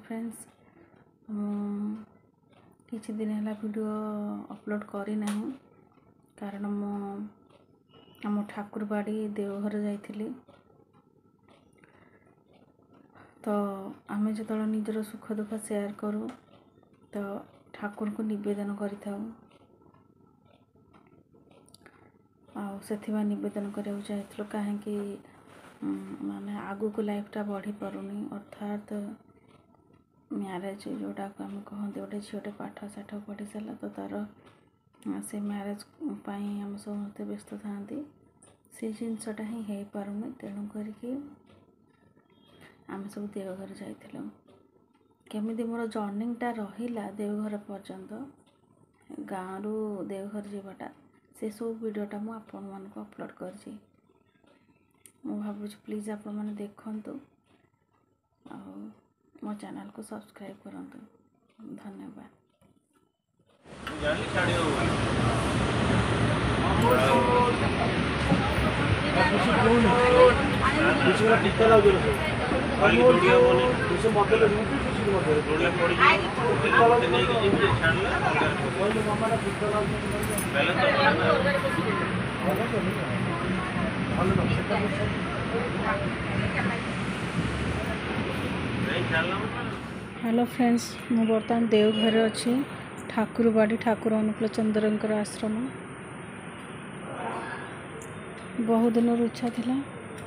Friends किछि दिन है वीडियो अपलोड करी नहीं कारण आम ठाकुर बाड़ी देवघर जाइली। तो आम जो निजर सुख दुख शेयर करूँ तो ठाकुर को निवेदन करें निवेदन करने चाहिए कहीं माने आगु को लाइफटा बढ़ी पारुनी अर्थात मैरेज जोटा आम कहते गोटे झीटे पाठ साठ पढ़ी सारा तो तार से मैरेज आम समस्त व्यस्त था से जिनसटा ही हो पारुनी तेणु करके आम सब देवघर जाइलु। केमिति मोर जर्निंगटा रहिला देवघर पर्यंत गाँव रु देवघर जीवाटा से सब वीडियोटा मु आपण मानक अपलोड कर भावुँ प्लीज आपण मैंने देखु मो चैनल को सब्सक्राइब करंतु। धन्यवाद। हेलो फ्रेंड्स मु बर्तमान देवघर अच्छी ठाकुर बाड़ी ठाकुर अनुकूल चंद्र आश्रम बहुत दिन इच्छा थिला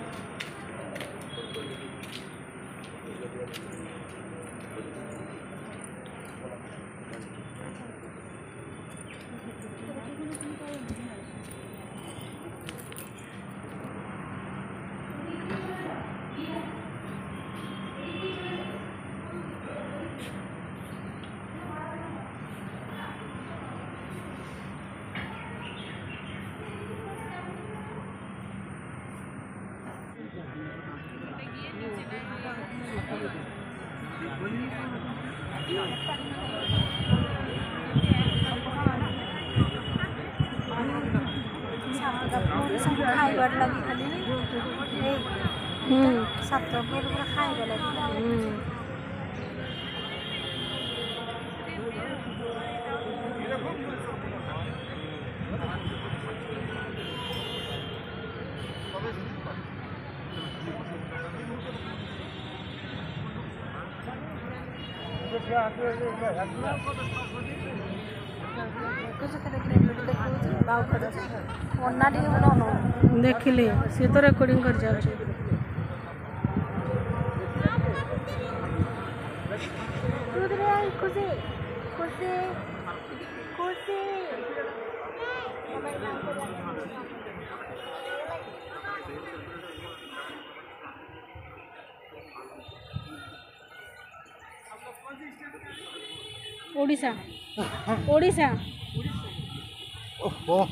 खाइबार लगी खाली सत्र पूरा खाइबा लगी देखिली सी तो रेकर्डिंग कर जाऊँ ओडिशा ओडिशा ओहो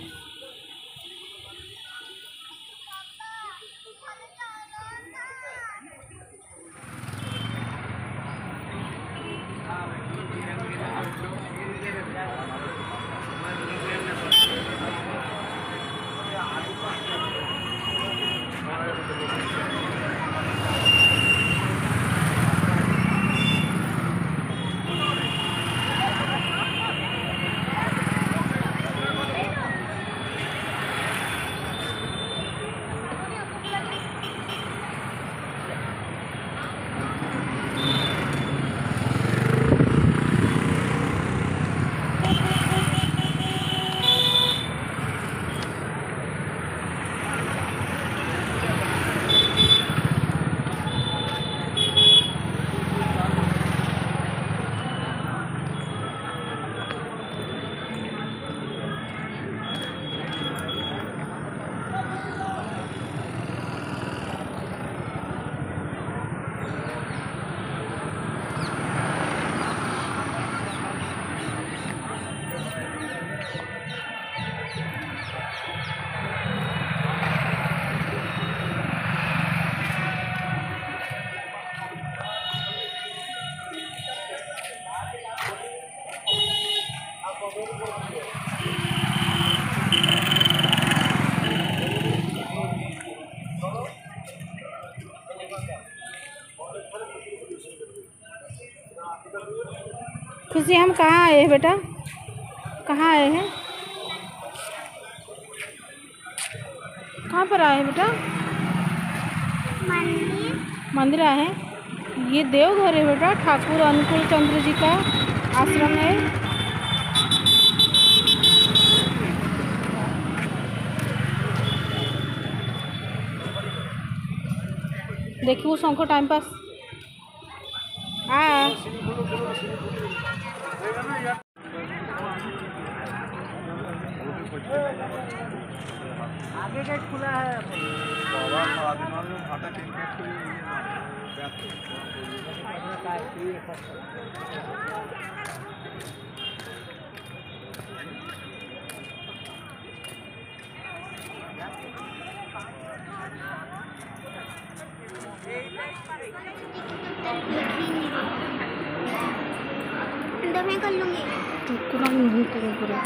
खुशी हम कहाँ आए हैं बेटा, कहाँ आए हैं, कहाँ पर आए हैं बेटा? मंदिर आए हैं। ये देवघर है बेटा, ठाकुर अनुकूल चंद्र जी का आश्रम है। देखिए वो शंकर टाइम पास आगे गेट खुला है। मैं कर लूँगी पूरा।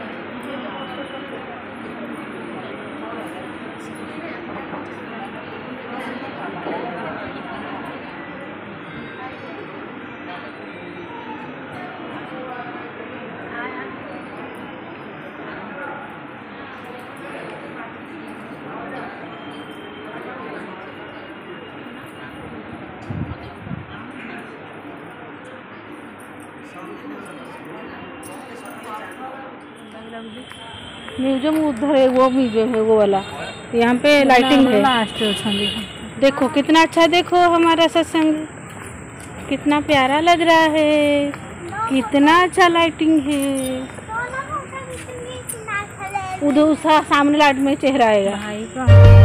म्यूजियम उधर है, वो म्यूजियम है वो वाला। यहाँ पे लाइटिंग है, देखो कितना अच्छा, देखो हमारा सत्संग कितना प्यारा लग रहा है, कितना अच्छा लाइटिंग है। उधर सामने लाइट में चेहरा आएगा।